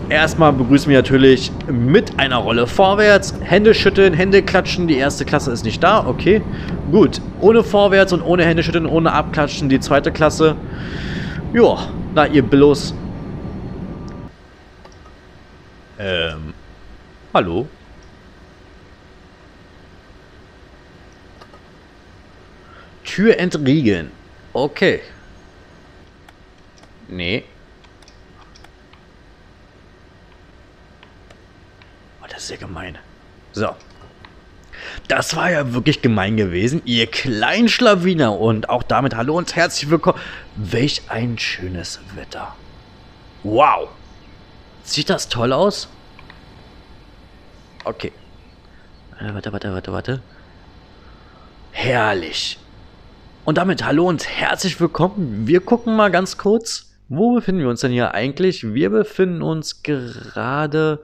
Erstmal begrüßen wir natürlich mit einer Rolle vorwärts. Hände schütteln, Hände klatschen. Die erste Klasse ist nicht da. Okay, gut. Ohne vorwärts und ohne Hände schütteln, ohne abklatschen. Die zweite Klasse. Joa, na ihr Billos. Hallo? Tür entriegeln. Okay. Nee. Oh, das ist ja gemein. So. Das war ja wirklich gemein gewesen, ihr kleinen Schlawiner. Und auch damit hallo und herzlich willkommen. Welch ein schönes Wetter. Wow. Sieht das toll aus? Okay. Warte. Herrlich. Und damit hallo und herzlich willkommen. Wir gucken mal ganz kurz. Wo befinden wir uns denn hier eigentlich? Wir befinden uns gerade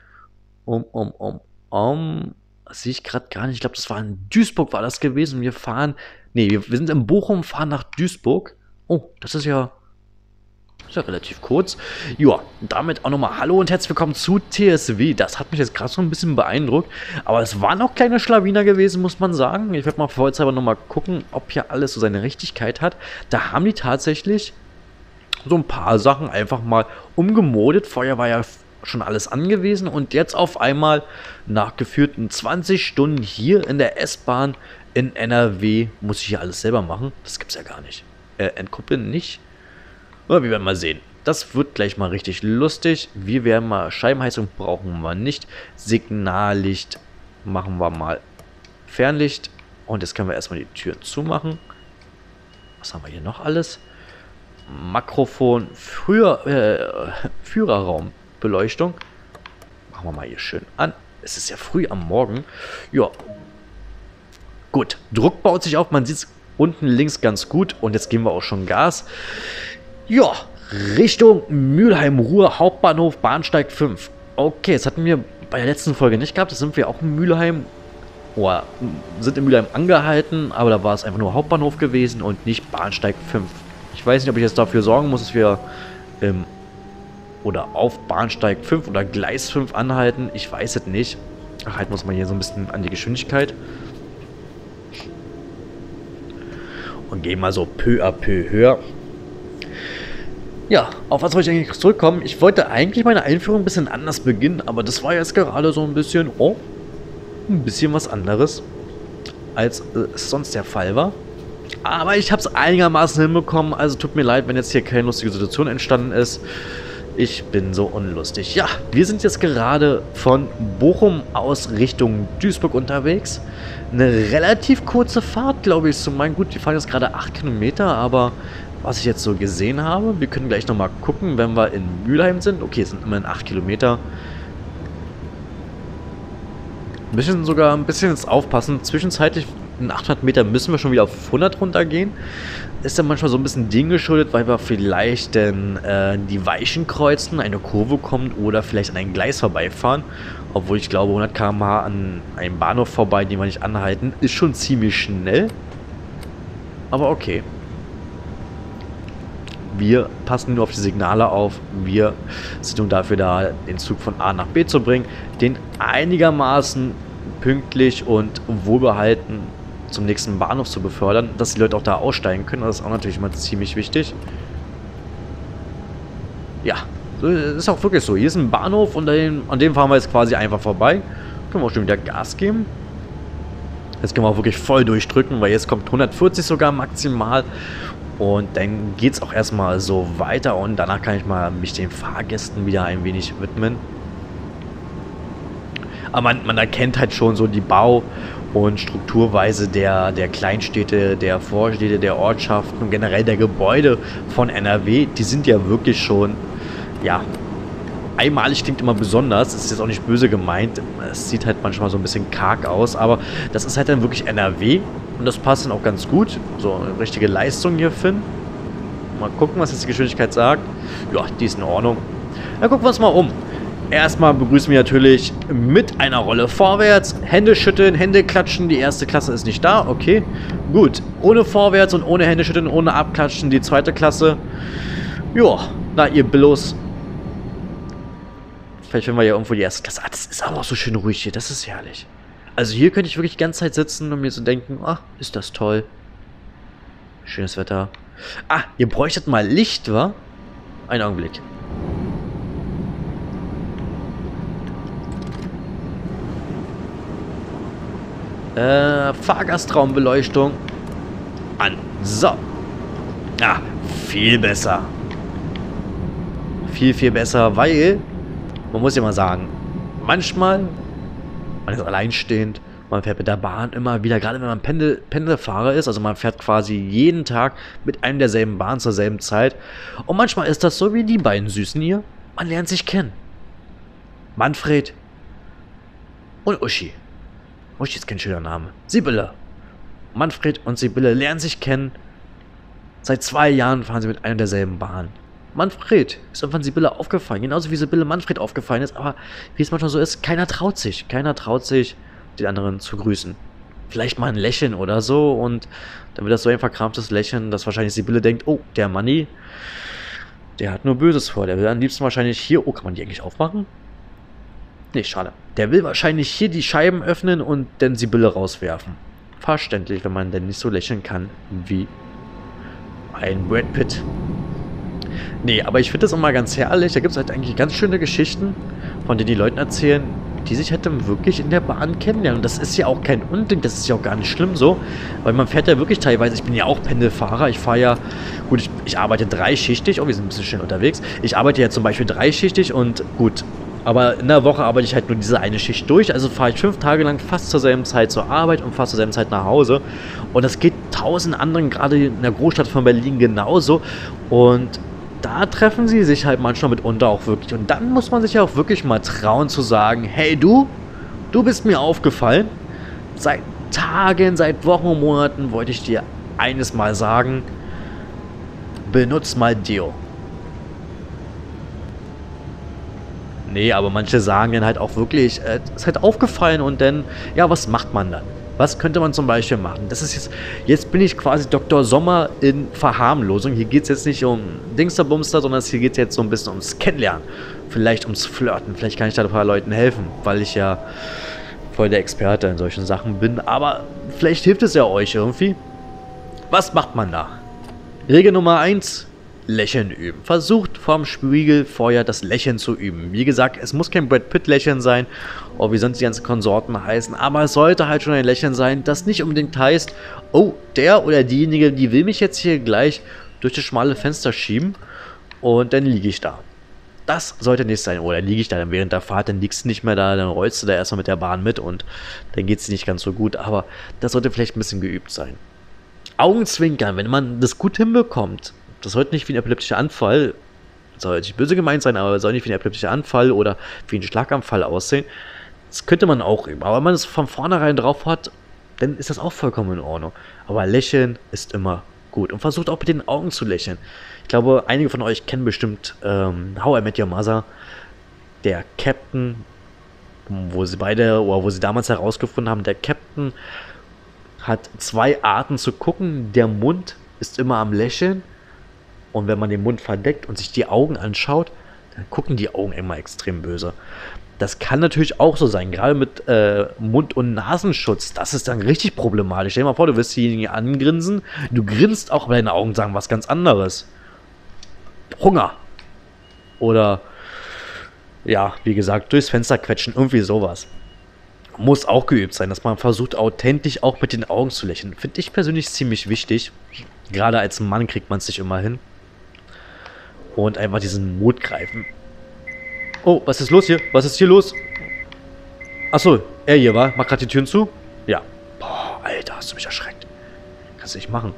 das sehe ich gerade gar nicht. Ich glaube, das war in Duisburg war das gewesen. Wir fahren, nee, wir sind in Bochum, fahren nach Duisburg. Oh, das ist ja relativ kurz. Ja, damit auch nochmal hallo und herzlich willkommen zu TSW. Das hat mich jetzt gerade so ein bisschen beeindruckt. Aber es waren auch kleine Schlawiner gewesen, muss man sagen. Ich werde mal vollzeitig nochmal gucken, ob hier alles so seine Richtigkeit hat. Da haben die tatsächlich so ein paar Sachen einfach mal umgemodet. Vorher war ja schon alles angewiesen und jetzt auf einmal nach geführten 20 Stunden hier in der S-Bahn in NRW muss ich hier alles selber machen. Das gibt's ja gar nicht. Entkuppeln nicht. Aber wir werden mal sehen. Das wird gleich mal richtig lustig. Wir werden mal Scheibenheizung brauchen wir nicht. Signallicht machen wir mal Fernlicht. Und jetzt können wir erstmal die Türen zumachen. Was haben wir hier noch alles? Makrofon, Führerraumbeleuchtung. Machen wir mal hier schön an. Es ist ja früh am Morgen. Ja. Gut. Druck baut sich auf. Man sieht es unten links ganz gut. Und jetzt geben wir auch schon Gas. Ja, Richtung Mülheim-Ruhr, Hauptbahnhof, Bahnsteig 5. Okay, das hatten wir bei der letzten Folge nicht gehabt. Da sind wir auch in Mülheim. Oder sind in Mülheim angehalten. Aber da war es einfach nur Hauptbahnhof gewesen und nicht Bahnsteig 5. Ich weiß nicht, ob ich jetzt dafür sorgen muss, dass wir oder auf Bahnsteig 5 oder Gleis 5 anhalten. Ich weiß es nicht. Halten wir uns mal hier so ein bisschen an die Geschwindigkeit. Und gehen mal so peu à peu höher. Ja, auf was wollte ich eigentlich zurückkommen? Ich wollte eigentlich meine Einführung ein bisschen anders beginnen, aber das war jetzt gerade so ein bisschen, ein bisschen was anderes, als es sonst der Fall war. Aber ich habe es einigermaßen hinbekommen, also tut mir leid, wenn jetzt hier keine lustige Situation entstanden ist. Ich bin so unlustig. Ja, wir sind jetzt gerade von Bochum aus Richtung Duisburg unterwegs. Eine relativ kurze Fahrt, glaube ich, zu meinen. Gut, wir fahren jetzt gerade 8 Kilometer, aber was ich jetzt so gesehen habe, wir können gleich nochmal gucken, wenn wir in Mülheim sind. Okay, es sind immerhin 8 Kilometer. Wir müssen sogar ein bisschen jetzt aufpassen. Zwischenzeitlich in 800 Meter müssen wir schon wieder auf 100 runtergehen. Ist dann manchmal so ein bisschen Ding geschuldet, weil wir vielleicht die Weichen kreuzen, eine Kurve kommt oder vielleicht an ein Gleis vorbeifahren. Obwohl ich glaube, 100 km/h an einem Bahnhof vorbei, den wir nicht anhalten, ist schon ziemlich schnell. Aber okay. Wir passen nur auf die Signale auf. Wir sind nun dafür da, den Zug von A nach B zu bringen, den einigermaßen pünktlich und wohlbehalten zum nächsten Bahnhof zu befördern, dass die Leute auch da aussteigen können. Das ist auch natürlich mal ziemlich wichtig. Ja, ist auch wirklich so. Hier ist ein Bahnhof und an dem fahren wir jetzt quasi einfach vorbei. Können wir auch schon wieder Gas geben. Jetzt können wir auch wirklich voll durchdrücken, weil jetzt kommt 140 sogar maximal. Und dann geht es auch erstmal so weiter und danach kann ich mal mich den Fahrgästen wieder ein wenig widmen. Aber man erkennt halt schon so die Bau- und Strukturweise der Kleinstädte, der Vorstädte, der Ortschaften und generell der Gebäude von NRW. Die sind ja wirklich schon, ja, einmalig klingt immer besonders. Das ist jetzt auch nicht böse gemeint. Es sieht halt manchmal so ein bisschen karg aus, aber das ist halt dann wirklich NRW. Und das passt dann auch ganz gut. So eine richtige Leistung hier finden. Mal gucken, was jetzt die Geschwindigkeit sagt. Ja, die ist in Ordnung. Dann gucken wir uns mal um. Erstmal begrüßen wir natürlich mit einer Rolle vorwärts. Hände schütteln, Hände klatschen. Die erste Klasse ist nicht da. Okay, gut. Ohne vorwärts und ohne Hände schütteln, ohne abklatschen. Die zweite Klasse. Ja, na ihr Billos. Vielleicht finden wir ja irgendwo die erste Klasse. Ah, das ist aber auch so schön ruhig hier. Das ist herrlich. Also hier könnte ich wirklich die ganze Zeit sitzen und mir so denken, ach, ist das toll. Schönes Wetter. Ah, ihr bräuchtet mal Licht, wa? Einen Augenblick. Fahrgastraumbeleuchtung an. So. Ah, viel besser. Viel, viel besser, weil, man muss ja mal sagen, manchmal, man ist alleinstehend, man fährt mit der Bahn immer wieder, gerade wenn man Pendelfahrer ist, also man fährt quasi jeden Tag mit einem derselben Bahn zur selben Zeit. Und manchmal ist das so wie die beiden Süßen hier, man lernt sich kennen. Manfred und Uschi. Uschi ist kein schöner Name. Sibylle. Manfred und Sibylle lernen sich kennen. Seit 2 Jahren fahren sie mit einer derselben Bahn. Manfred ist irgendwann Sibylle aufgefallen, genauso wie Sibylle Manfred aufgefallen ist, aber wie es manchmal so ist, keiner traut sich, den anderen zu grüßen. Vielleicht mal ein Lächeln oder so und dann wird das so ein verkrampftes Lächeln, dass wahrscheinlich Sibylle denkt, oh, der Manni, der hat nur Böses vor, der will am liebsten wahrscheinlich hier, oh, kann man die eigentlich aufmachen? Nee, schade. Der will wahrscheinlich hier die Scheiben öffnen und dann Sibylle rauswerfen. Verständlich, wenn man denn nicht so lächeln kann wie ein Brad Pitt. Nee, aber ich finde das immer ganz herrlich. Da gibt es halt eigentlich ganz schöne Geschichten, von denen die Leute erzählen, die sich hätten wirklich in der Bahn kennenlernen. Und das ist ja auch kein Unding, das ist ja auch gar nicht schlimm so. Weil man fährt ja wirklich teilweise, ich bin ja auch Pendelfahrer, ich fahre ja, gut, ich arbeite 3-schichtig, oh, wir sind ein bisschen schnell unterwegs. Ich arbeite ja zum Beispiel 3-schichtig und gut, aber in der Woche arbeite ich halt nur diese eine Schicht durch, also fahre ich 5 Tage lang fast zur selben Zeit zur Arbeit und fast zur selben Zeit nach Hause. Und das geht 1000 anderen, gerade in der Großstadt von Berlin genauso. Und da treffen sie sich halt manchmal mitunter auch wirklich. Und dann muss man sich ja auch wirklich mal trauen zu sagen, hey du bist mir aufgefallen. Seit Tagen, seit Wochen und Monaten wollte ich dir eines mal sagen, benutz mal Deo. Nee, aber manche sagen dann halt auch wirklich, ist halt aufgefallen und dann, ja, was macht man dann? Was könnte man zum Beispiel machen? Das ist jetzt bin ich quasi Dr. Sommer in Verharmlosung. Hier geht es jetzt nicht um Dingsterbumster, sondern hier geht es jetzt so ein bisschen ums Kennenlernen. Vielleicht ums Flirten. Vielleicht kann ich da ein paar Leuten helfen, weil ich ja voll der Experte in solchen Sachen bin. Aber vielleicht hilft es ja euch irgendwie. Was macht man da? Regel Nummer 1. Lächeln üben. Versucht vorm Spiegel vorher das Lächeln zu üben. Wie gesagt, es muss kein Brad Pitt Lächeln sein, oder wie sonst die ganzen Konsorten heißen, aber es sollte halt schon ein Lächeln sein, das nicht unbedingt heißt, oh, der oder diejenige, die will mich jetzt hier gleich durch das schmale Fenster schieben und dann liege ich da. Das sollte nicht sein. Oder liege ich da dann während der Fahrt, dann liegst du nicht mehr da, dann rollst du da erstmal mit der Bahn mit und dann geht es nicht ganz so gut, aber das sollte vielleicht ein bisschen geübt sein. Augenzwinkern, wenn man das gut hinbekommt. Das sollte nicht wie ein epileptischer Anfall, soll nicht böse gemeint sein, aber soll nicht wie ein epileptischer Anfall oder wie ein Schlaganfall aussehen. Das könnte man auch üben. Aber wenn man es von vornherein drauf hat, dann ist das auch vollkommen in Ordnung. Aber lächeln ist immer gut. Und versucht auch mit den Augen zu lächeln. Ich glaube, einige von euch kennen bestimmt How I Met Your Mother. Der Captain, wo sie damals herausgefunden haben, der Captain hat 2 Arten zu gucken. Der Mund ist immer am Lächeln. Und wenn man den Mund verdeckt und sich die Augen anschaut, dann gucken die Augen immer extrem böse. Das kann natürlich auch so sein, gerade mit Mund- und Nasenschutz. Das ist dann richtig problematisch. Stell dir mal vor, du wirst diejenigen angrinsen, du grinst auch, aber deine Augen sagen was ganz anderes. Hunger. Oder, ja, wie gesagt, durchs Fenster quetschen, irgendwie sowas. Muss auch geübt sein, dass man versucht, authentisch auch mit den Augen zu lächeln. Finde ich persönlich ziemlich wichtig. Gerade als Mann kriegt man es nicht immer hin. Und einfach diesen Mut greifen. Oh, was ist los hier? Was ist hier los? Achso, er hier war. Mach gerade die Türen zu. Ja. Boah, Alter, hast du mich erschreckt. Kannst du nicht machen.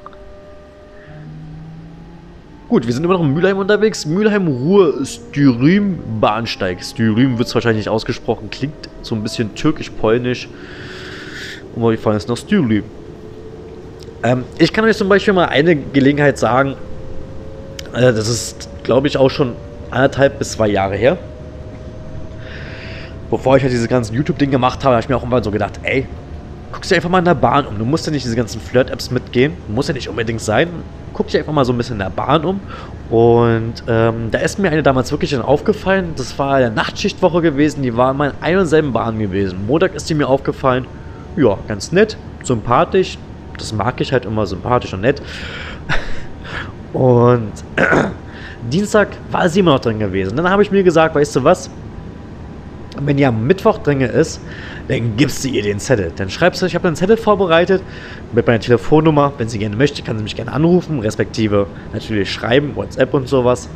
Gut, wir sind immer noch in Mülheim unterwegs. Mülheim-Ruhr-Styrym-Bahnsteig. Styrym wird es wahrscheinlich nicht ausgesprochen. Klingt so ein bisschen türkisch-polnisch. Und wie fallen es noch Styrym? Ich kann euch zum Beispiel mal eine Gelegenheit sagen. Das ist, glaube ich, auch schon 1,5 bis 2 Jahre her. Bevor ich halt dieses ganzen YouTube-Ding gemacht habe, habe ich mir auch immer so gedacht, ey, guck dich einfach mal in der Bahn um. Du musst ja nicht diese ganzen Flirt-Apps mitgehen. Muss ja nicht unbedingt sein. Guck dich einfach mal so ein bisschen in der Bahn um. Und da ist mir eine damals wirklich dann aufgefallen. Das war eine Nachtschichtwoche gewesen. Die war immer in einer und selben Bahn gewesen. Montag ist die mir aufgefallen. Ja, ganz nett, sympathisch. Das mag ich halt immer, sympathisch und nett. Und Dienstag war sie immer noch drin gewesen. Dann habe ich mir gesagt, weißt du was? Wenn die am Mittwoch drin ist, dann gibst du ihr den Zettel. Dann schreibst du, ich habe einen Zettel vorbereitet mit meiner Telefonnummer. Wenn sie gerne möchte, kann sie mich gerne anrufen, respektive natürlich schreiben, WhatsApp und sowas.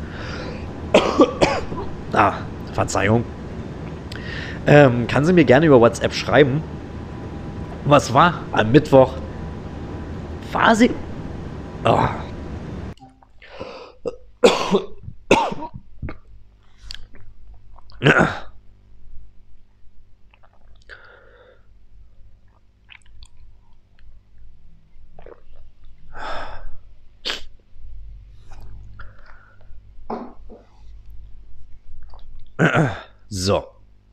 Verzeihung. Kann sie mir gerne über WhatsApp schreiben. Was war? Am Mittwoch war sie... Oh. So.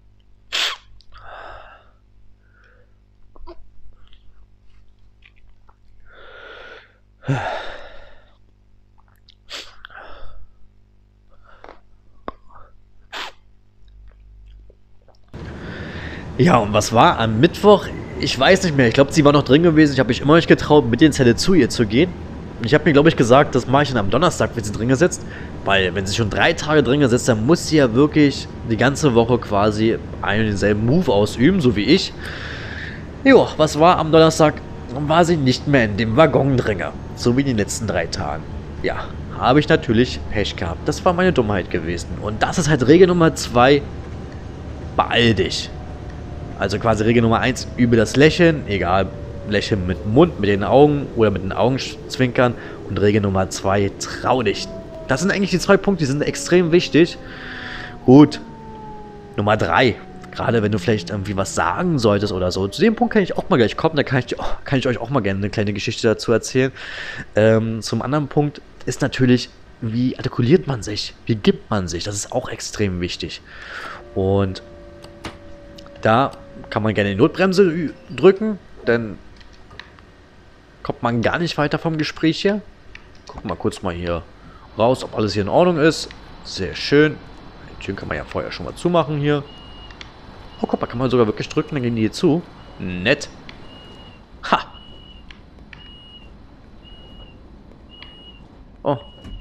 Ja, und was war am Mittwoch? Ich weiß nicht mehr. Ich glaube, sie war noch drin gewesen. Ich habe mich immer nicht getraut, mit den Zettel zu ihr zu gehen. Ich habe mir, glaube ich, gesagt, das mache ich dann am Donnerstag, wenn sie drin sitzt. Weil, wenn sie schon 3 Tage drin sitzt, dann muss sie ja wirklich die ganze Woche quasi einen und denselben Move ausüben, so wie ich. Jo, was war am Donnerstag? War sie nicht mehr in dem Waggon drin. So wie in den letzten 3 Tagen. Ja, habe ich natürlich Pech gehabt. Das war meine Dummheit gewesen. Und das ist halt Regel Nummer 2. Beeil dich. Also quasi Regel Nummer 1, übe das Lächeln, egal, lächeln mit dem Mund, mit den Augen oder mit den Augenzwinkern. Und Regel Nummer 2, trau dich. Das sind eigentlich die 2 Punkte, die sind extrem wichtig. Gut, Nummer 3, gerade wenn du vielleicht irgendwie was sagen solltest oder so. Zu dem Punkt kann ich auch mal gleich kommen, da kann ich euch auch mal gerne eine kleine Geschichte dazu erzählen. Zum anderen Punkt ist natürlich, wie artikuliert man sich, wie gibt man sich, das ist auch extrem wichtig. Und da kann man gerne die Notbremse drücken, dann kommt man gar nicht weiter vom Gespräch hier. Gucken wir kurz mal hier raus, ob alles hier in Ordnung ist. Sehr schön. Die Türen kann man ja vorher schon mal zumachen hier. Oh, guck mal, kann man sogar wirklich drücken, dann gehen die hier zu. Nett. Ha! Oh.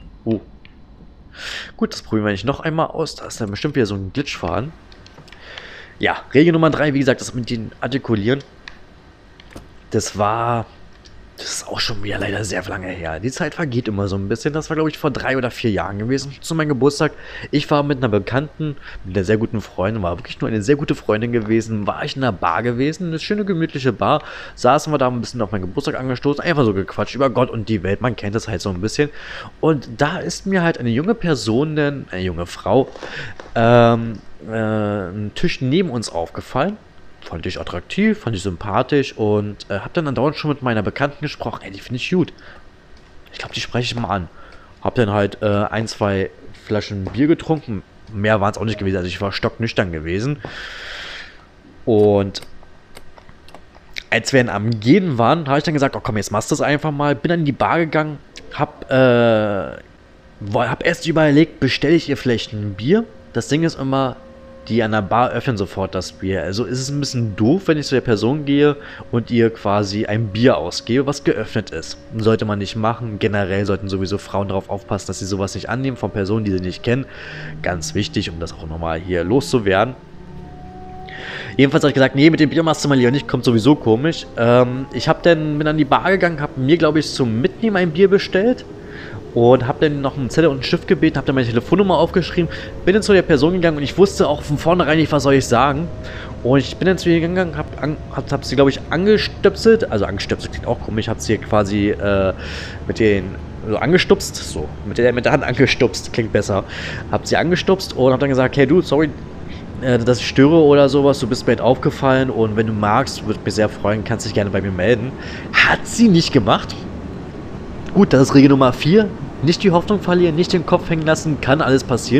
Gut, das probieren wir nicht noch einmal aus. Da ist dann bestimmt wieder so ein Glitch-Faden. Ja, Regel Nummer 3, wie gesagt, das mit den Artikulieren. Das ist auch schon wieder leider sehr lange her. Die Zeit vergeht immer so ein bisschen. Das war, glaube ich, vor 3 oder 4 Jahren gewesen, zu meinem Geburtstag. Ich war mit einer Bekannten, mit einer sehr guten Freundin, war wirklich nur eine sehr gute Freundin gewesen, war ich in einer Bar gewesen, eine schöne, gemütliche Bar. Saßen wir da ein bisschen auf meinen Geburtstag angestoßen, einfach so gequatscht über Gott und die Welt, man kennt das halt so ein bisschen. Und da ist mir halt eine junge Person, eine junge Frau, ein Tisch neben uns aufgefallen. Fand ich attraktiv, fand ich sympathisch und habe dann andauernd schon mit meiner Bekannten gesprochen. Ey, die finde ich gut. Ich glaube, die spreche ich mal an. Hab dann halt 1, 2 Flaschen Bier getrunken. Mehr waren es auch nicht gewesen. Also ich war stocknüchtern gewesen. Und als wir dann am Gehen waren, habe ich dann gesagt, oh komm, jetzt machst du das einfach mal. Bin dann in die Bar gegangen, hab erst überlegt, bestelle ich ihr vielleicht ein Bier. Das Ding ist immer, die an der Bar öffnen sofort das Bier. Also ist es ein bisschen doof, wenn ich zu der Person gehe und ihr quasi ein Bier ausgebe, was geöffnet ist. Sollte man nicht machen. Generell sollten sowieso Frauen darauf aufpassen, dass sie sowas nicht annehmen von Personen, die sie nicht kennen. Ganz wichtig, um das auch nochmal hier loszuwerden. Jedenfalls habe ich gesagt, nee, mit dem Bier machst du mal lieber nicht, kommt sowieso komisch. Bin an die Bar gegangen, habe mir, glaube ich, zum Mitnehmen ein Bier bestellt. Und habe dann noch einen Zettel und einen Stift gebeten, habe dann meine Telefonnummer aufgeschrieben, bin dann zu der Person gegangen und ich wusste auch von vornherein nicht, was soll ich sagen. Und ich bin dann zu ihr gegangen, hab sie, glaube ich, angestöpselt. Also angestöpselt klingt auch komisch, habe sie quasi angestupst, so, mit der Hand angestupst, klingt besser. Hab sie angestupst und hab dann gesagt, hey du, sorry, dass ich störe oder sowas, du bist mir halt aufgefallen und wenn du magst, würde mich sehr freuen, kannst dich gerne bei mir melden. Hat sie nicht gemacht. Gut, das ist Regel Nummer 4. Nicht die Hoffnung verlieren, nicht den Kopf hängen lassen, kann alles passieren.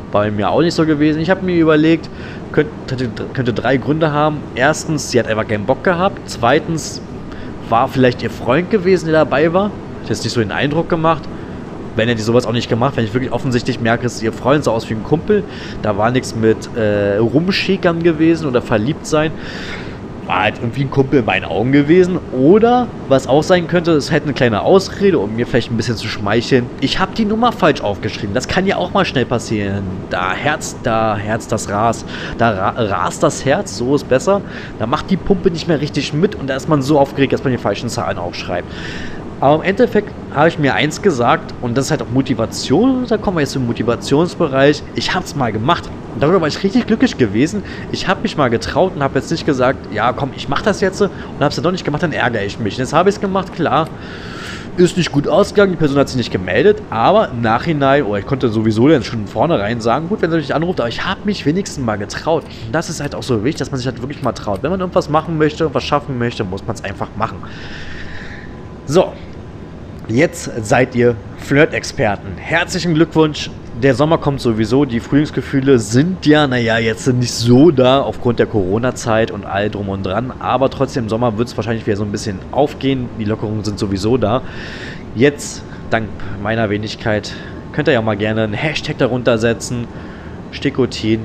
Bei mir auch nicht so gewesen. Ich habe mir überlegt, könnte 3 Gründe haben. Erstens, sie hat einfach keinen Bock gehabt. Zweitens, war vielleicht ihr Freund gewesen, der dabei war. Hat jetzt nicht so den Eindruck gemacht. Wenn er die sowas auch nicht gemacht, wenn ich wirklich offensichtlich merke, dass ihr Freund sah aus wie ein Kumpel. Da war nichts mit Rumschickern gewesen oder verliebt sein. War halt irgendwie ein Kumpel in meinen Augen gewesen. Oder, was auch sein könnte, es hätte eine kleine Ausrede, um mir vielleicht ein bisschen zu schmeicheln. Ich habe die Nummer falsch aufgeschrieben. Das kann ja auch mal schnell passieren. Da herzt das Ras. Da rast das Herz, so ist besser. Da macht die Pumpe nicht mehr richtig mit und da ist man so aufgeregt, dass man die falschen Zahlen aufschreibt. Aber im Endeffekt habe ich mir eins gesagt, und das ist halt auch Motivation, da kommen wir jetzt im Motivationsbereich. Ich habe es mal gemacht. Und darüber war ich richtig glücklich gewesen. Ich habe mich mal getraut und habe jetzt nicht gesagt, ja komm, ich mache das jetzt und habe es dann doch nicht gemacht, dann ärgere ich mich. Und jetzt habe ich es gemacht, klar. Ist nicht gut ausgegangen, die Person hat sich nicht gemeldet, aber im Nachhinein, ich konnte sowieso dann schon vornherein sagen, gut, wenn sie mich anruft, aber ich habe mich wenigstens mal getraut. Und das ist halt auch so wichtig, dass man sich halt wirklich mal traut. Wenn man irgendwas machen möchte, irgendwas schaffen möchte, muss man es einfach machen. So. Jetzt seid ihr Flirt-Experten. Herzlichen Glückwunsch. Der Sommer kommt sowieso. Die Frühlingsgefühle sind ja, naja, jetzt nicht so da aufgrund der Corona-Zeit und all drum und dran. Aber trotzdem im Sommer wird es wahrscheinlich wieder so ein bisschen aufgehen. Die Lockerungen sind sowieso da. Jetzt, dank meiner Wenigkeit, könnt ihr ja mal gerne einen Hashtag darunter setzen. Stikotin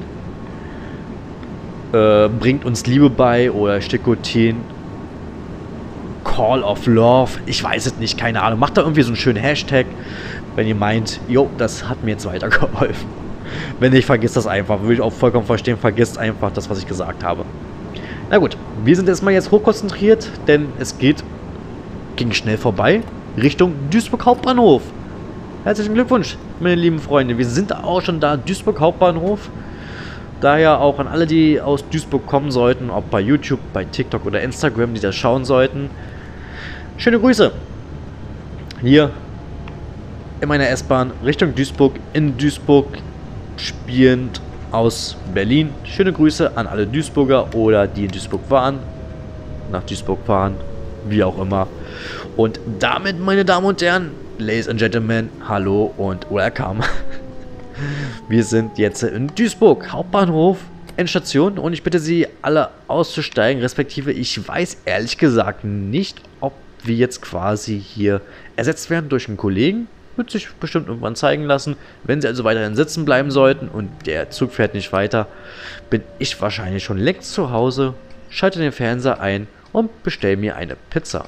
bringt uns Liebe bei oder Stikotin Call of Love, ich weiß es nicht, keine Ahnung. Macht da irgendwie so einen schönen Hashtag, wenn ihr meint, jo, das hat mir jetzt weitergeholfen. Wenn nicht, vergisst das einfach. Würde ich auch vollkommen verstehen, vergisst einfach das, was ich gesagt habe. Na gut, wir sind erstmal jetzt hochkonzentriert, denn es ging schnell vorbei, Richtung Duisburg Hauptbahnhof. Herzlichen Glückwunsch, meine lieben Freunde. Wir sind auch schon da, Duisburg Hauptbahnhof. Daher auch an alle, die aus Duisburg kommen sollten, ob bei YouTube, bei TikTok oder Instagram, die das schauen sollten. Schöne Grüße. Hier in meiner S-Bahn Richtung Duisburg, in Duisburg spielend aus Berlin. Schöne Grüße an alle Duisburger oder die in Duisburg waren, nach Duisburg fahren, wie auch immer. Und damit, meine Damen und Herren, Ladies and Gentlemen, hallo und welcome. Wir sind jetzt in Duisburg, Hauptbahnhof, Endstation, und ich bitte Sie alle auszusteigen, respektive ich weiß ehrlich gesagt nicht, ob wir jetzt quasi hier ersetzt werden durch einen Kollegen. Wird sich bestimmt irgendwann zeigen lassen. Wenn Sie also weiterhin sitzen bleiben sollten und der Zug fährt nicht weiter, bin ich wahrscheinlich schon längst zu Hause, schalte den Fernseher ein und bestelle mir eine Pizza.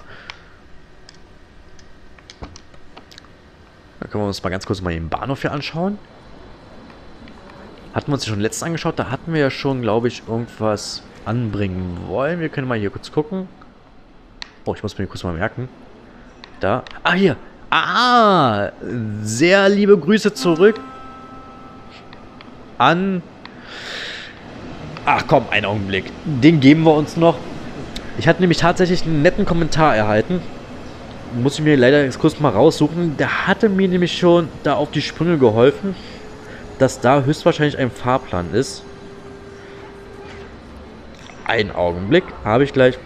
Dann können wir uns mal ganz kurz mal den Bahnhof hier anschauen. Hatten wir uns schon letztens angeschaut, da hatten wir ja schon, glaube ich, irgendwas anbringen wollen. Wir können mal hier kurz gucken. Oh, ich muss mir kurz mal merken. Da. Ah, hier. Ah, sehr liebe Grüße zurück an... Ach komm, einen Augenblick. Den geben wir uns noch. Ich hatte nämlich tatsächlich einen netten Kommentar erhalten. Muss ich mir leider jetzt kurz mal raussuchen. Der hatte mir nämlich schon da auf die Sprünge geholfen, dass da höchstwahrscheinlich ein Fahrplan ist. Einen Augenblick, habe ich gleich.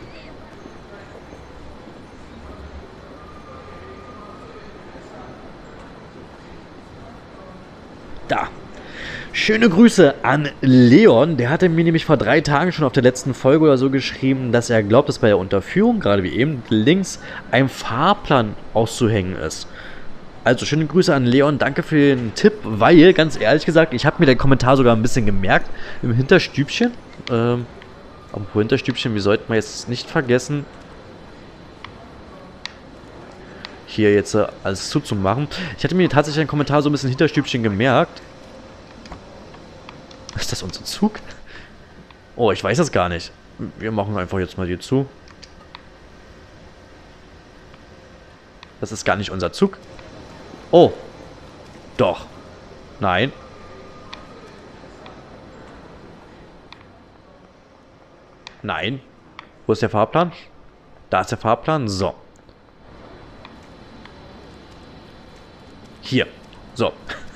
Da. Schöne Grüße an Leon. Der hatte mir nämlich vor 3 Tagen schon auf der letzten Folge oder so geschrieben, dass er glaubt, dass bei der Unterführung, gerade wie eben, links ein Fahrplan auszuhängen ist. Also schöne Grüße an Leon, danke für den Tipp, weil, ganz ehrlich gesagt, ich habe mir den Kommentar sogar ein bisschen gemerkt, im Hinterstübchen, apropos Hinterstübchen, wir sollten mal jetzt nicht vergessen, hier jetzt alles zuzumachen. Ich hatte mir tatsächlich einen Kommentar so ein bisschen Hinterstübchen gemerkt. Ist das unser Zug? Oh, ich weiß das gar nicht. Wir machen einfach jetzt mal hier zu. Das ist gar nicht unser Zug. Oh. Doch. Nein. Nein. Wo ist der Fahrplan? Da ist der Fahrplan. So. Hier. So.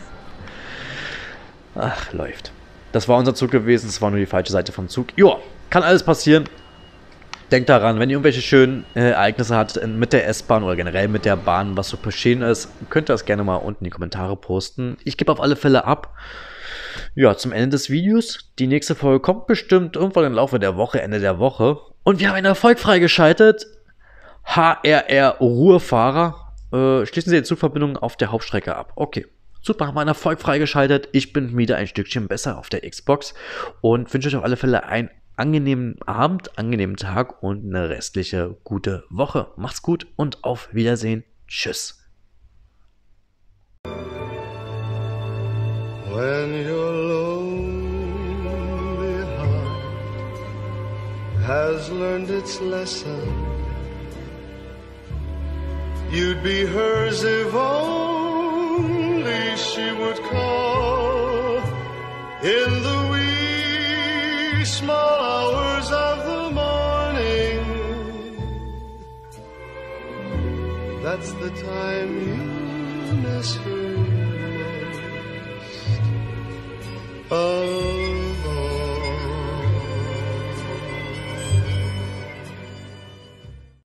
Ach, läuft. Das war unser Zug gewesen. Das war nur die falsche Seite vom Zug. Joa. Kann alles passieren. Denkt daran, wenn ihr irgendwelche schönen Ereignisse habt mit der S-Bahn oder generell mit der Bahn, was so geschehen ist, könnt ihr das gerne mal unten in die Kommentare posten. Ich gebe auf alle Fälle ab. Ja, zum Ende des Videos. Die nächste Folge kommt bestimmt irgendwann im Laufe der Woche, Ende der Woche. Und wir haben einen Erfolg freigeschaltet. HRR Ruhrfahrer. Schließen Sie die Zugverbindung auf der Hauptstrecke ab. Okay. Super, haben wir einen Erfolg freigeschaltet. Ich bin wieder ein Stückchen besser auf der Xbox und wünsche euch auf alle Fälle einen angenehmen Abend, angenehmen Tag und eine restliche gute Woche. Macht's gut und auf Wiedersehen. Tschüss. When your lonely heart has learned its lesson, you'd be hers if only she would call in the wee small hours of the morning. That's the time you miss her most.